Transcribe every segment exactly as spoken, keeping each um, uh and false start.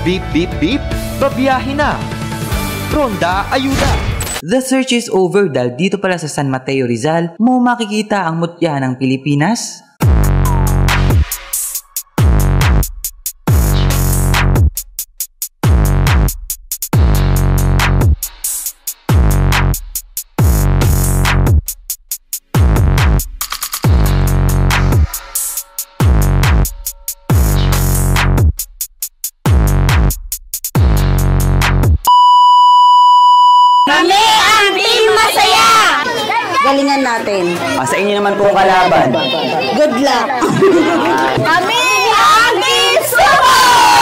Beep beep beep, babiyahe na! Ronda Ayuda! The search is over dahil dito pala sa San Mateo Rizal mo makikita ang mutya ng Pilipinas. Kami ang Team Masaya! Galingan natin. Ah, sa inyo naman po ang kalaban. Good luck! Kami ang Team Sumo!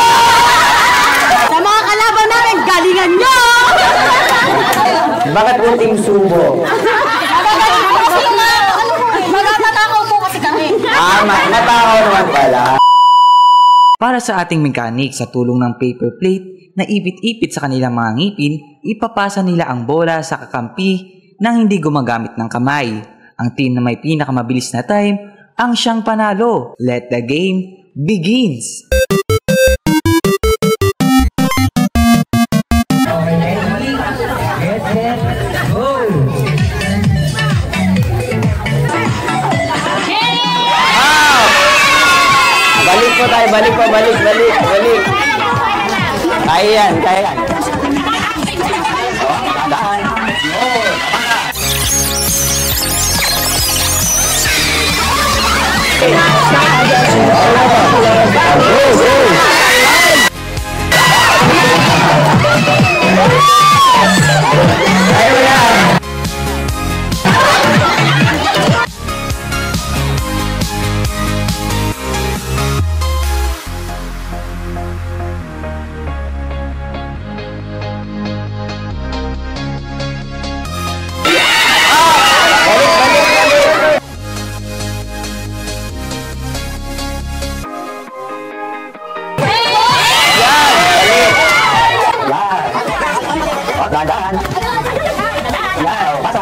Sa mga kalaban namin, galingan nyo! Bakit po Team Sumo? Magtatakaw po kasi kami. Ah, matakaw naman pala. Para sa ating mechanic sa tulong ng paper plate na ipit-ipit sa kanilang mga ngipin, ipapasa nila ang bola sa kakampi nang hindi gumagamit ng kamay. Ang team na may pinakamabilis na time ang siyang panalo. Let the game begins! Balik po tayo, balik po, balik, balik, balik. Kaya yan, kaya yan. Daan. Dahan. Yan, pasa.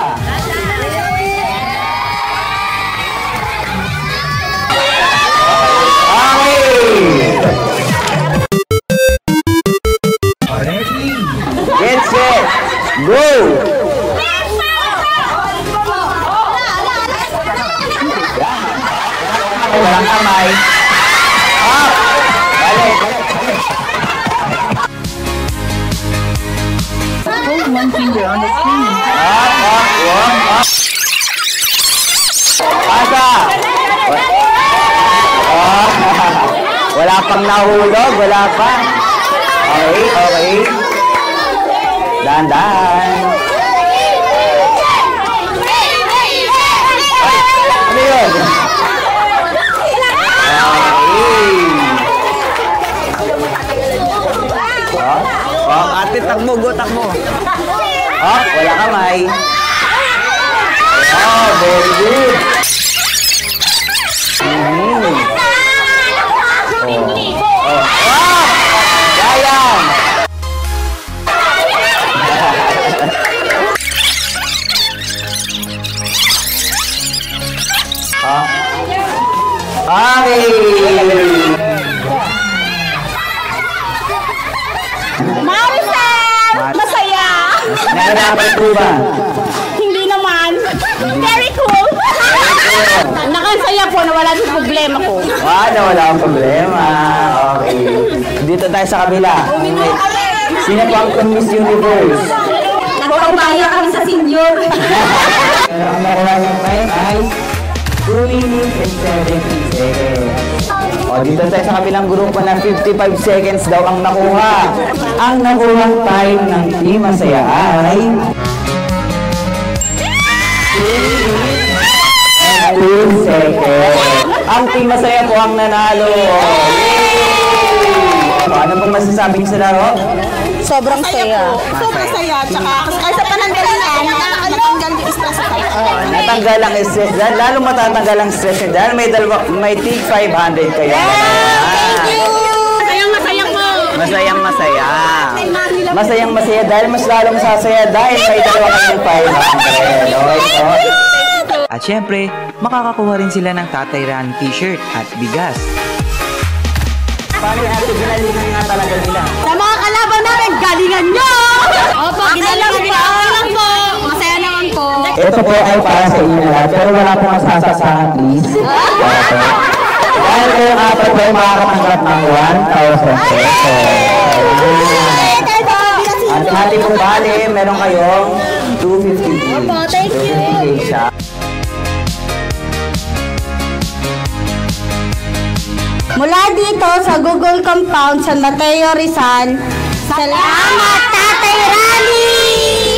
Get set. Go. Walang kamay. Up. Balik, balik. One finger on the screen. Up, up, warm up. Pasa. Oh, wala pang nahulog, wala pa. Okay, okay. Dahan-dahan. Ano yun? Okay. Oh, oh, ate, takbo, go, takbo. Oh, wala kamay. Oh, very good. Mm-hmm. Oh. Oh. Oh! Sayang! Oh. Ay! Maricel! Masaya! Nakarapat po ba? Hindi naman. Very cool. Nakasaya po na wala sa problema ko. Ah, na wala akong problema. Okay. Dito tayo sa kabila. Sino po ang Miss Universe? Nakapagpaya kami sa senior. Ang nakuha ng time ay two minutes and seventeen seconds. O, dito tayo sa kabilang grupo na fifty-five seconds daw ang nakuha. Ang nakuha time ng Team Masaya ay two seconds. Ang Team Masaya po ang nanalo. O, ano pong masasabi niyo sa laro? Sobrang saya. Sobrang saya. Tsaka kahit sa pananggalingan, natanggal yung stress sa kanya. Oh, natanggal ang stress dahil lalo matatanggal ang stress niya dahil may dalawa, may tig five hundred kayo. Thank you! Masayang masaya po. Masayang masaya. Masayang masaya dahil mas lalong sasaya dahil may dalawa kayong five hundred. Okay po? At syempre, makakakuha rin sila ng Tatay Ran t-shirt at bigas. Paano natin ginalinan nga talaga nila? Sa pinagalingan nyo! Opo, ginalang po. Okay lang po. Masaya naman po. Ito po ay para sa inyo lahat, pero wala pong masasasahan, please. Dahil kayong apat po ay makakatanggap ng one thousand pesos. At hati po bali, meron kayong two fifty each. Opo, thank you. two fifty each siya. Mula dito sa Google Compound, San Mateo, Rizal. Salamat, Tatay Rani!